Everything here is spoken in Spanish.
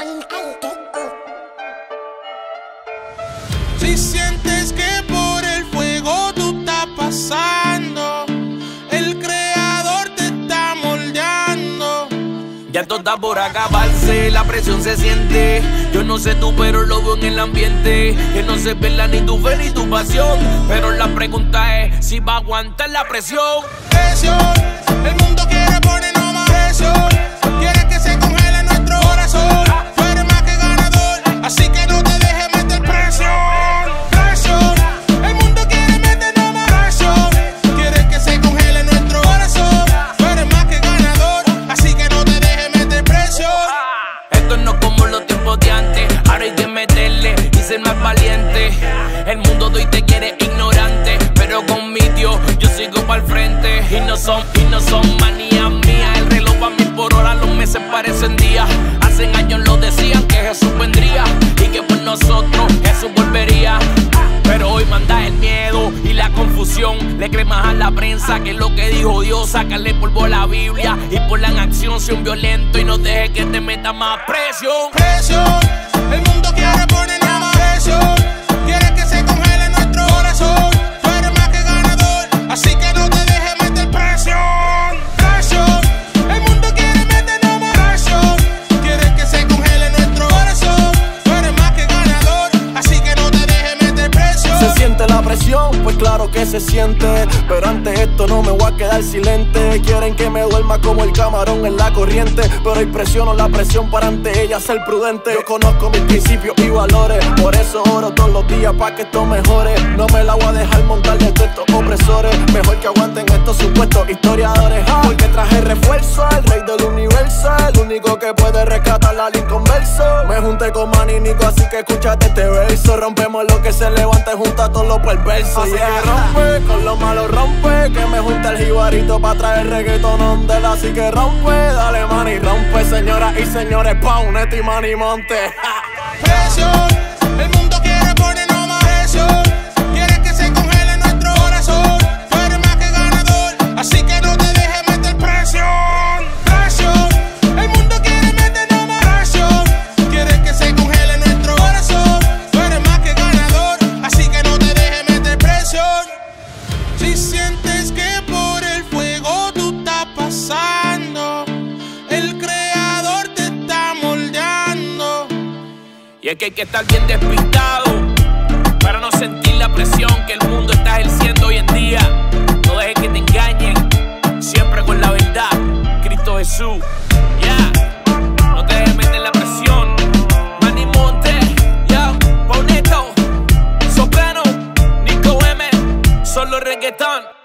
Si sientes que por el fuego tú estás pasando, el creador te está moldeando. Ya todo está por acabarse, la presión se siente. Yo no sé tú, pero lo veo en el ambiente. Que no se pierda ni tu fe ni tu pasión. Pero la pregunta es si va a aguantar la presión. Presión, el mundo quiere ponernos más presión. Quiere que se congele nuestro corazón. Tú eres más que ganador, así que no te dejes meter presión. Presión, el mundo quiere meternos más presión. Quiere que se congele nuestro corazón. Tú eres más que ganador, así que no te dejes meter presión. Esto no es como los tiempos de antes. Ahora hay que meterle y ser más valiente. El mundo de hoy te quiere ignorante, pero con mi Dios yo sigo pa'l frente. Y no son manías mías. El reloj a 1000 por hora, los meses parecen días. Hace años lo decían que Jesús vendría y que por nosotros Jesús volvería. Pero hoy manda el miedo y la confusión. Le cree más a la prensa que lo que dijo Dios. Sácale polvo a la Biblia y ponla en acción. Sea un violento y no deje que te meta más presión. Presión, el mundo quiere ponernos más presión. Quiere que se congele nuestro corazón. Tú eres más que ganador, así que no te dejes meter presión. Presión, el mundo quiere meternos más presión. Quiere que se congele nuestro corazón. Tú eres más que ganador, así que no te dejes meter presión. ¿Se siente la presión? Pues claro que se siente. Pero ante esto no me voy a quedar silente. Quieren que me duerma como el camarón en la corriente, pero hay presión o la presión para ante ella ser prudente. Yo conozco mis principios y valores, por eso oro todos los días pa' que esto mejore. No me la voy a dejar montar de estos opresores. Mejor que aguanten estos supuestos historiadores, porque traje refuerzo al rey del universo, el único que puede rescatar al inconverso. Me junté con Maninico, así que escúchate este verso. Rompemos lo que se levanta y junta a todos los perversos. Así que rompe, con lo malo rompe, que me junta el jibarito pa' traer reggaeton ondela. Así que rompe, dale mani, rompe, señoras y señores, Paunetti y Manny Monte. Presión, el mundo quiere ponernos más presión. Quiere que se congele nuestro corazón. Tú eres más que ganador, así que no te dejes meter presión. Presión, el mundo quiere meternos más presión. Quiere que se congele nuestro corazón. Tú eres más que ganador, así que no te dejes meter presión. Si sientes que por el fuego tú estás pasando, el creador te está moldeando. Y es que hay que estar bien despistado para no sentir la presión que el mundo está ejerciendo hoy en día. No dejes que te engañen, siempre con la verdad, Cristo Jesús. Ya, no te dejes meter la presión. Manny Monte, ya, Pauneto, Soprano, Nico M, solo reggaetón.